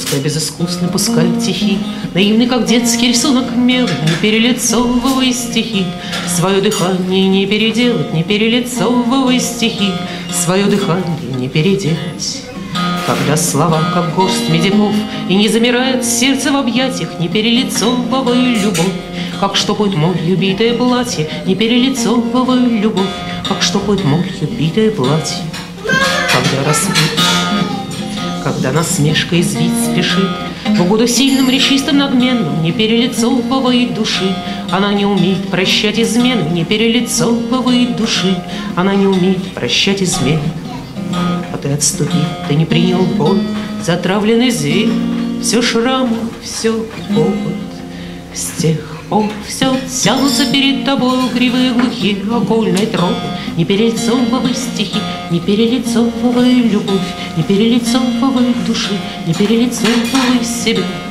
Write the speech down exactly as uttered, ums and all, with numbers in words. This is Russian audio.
Пускай безыскусный, пускай тихий, наивный, как детский рисунок мел, не перелицовывай стихи, свое дыхание не переделать, не перелицовывай стихи, свое дыхание не переделать. Когда слова, как горсть медиков, и не замирает сердце в объятиях, не перелицовывай любовь, как штопает молью битое платье, не перелицовывай любовь, как штопает молью битое платье. Когда рассвет, когда насмешка извить спешит, в угоду сильным, речистым, надменным, не перелицовывает души. Она не умеет прощать измены, не перелицовывает души. Она не умеет прощать измены. А ты отступил, ты не принял боль, затравленный зверь, все шрамы, все опыт. С тех пор все тянутся перед тобой кривые глухие окольные тропы. Не перелицовывай стихи, не перелицовывай любовь, не перелицовывай души, не перелицовывай себя.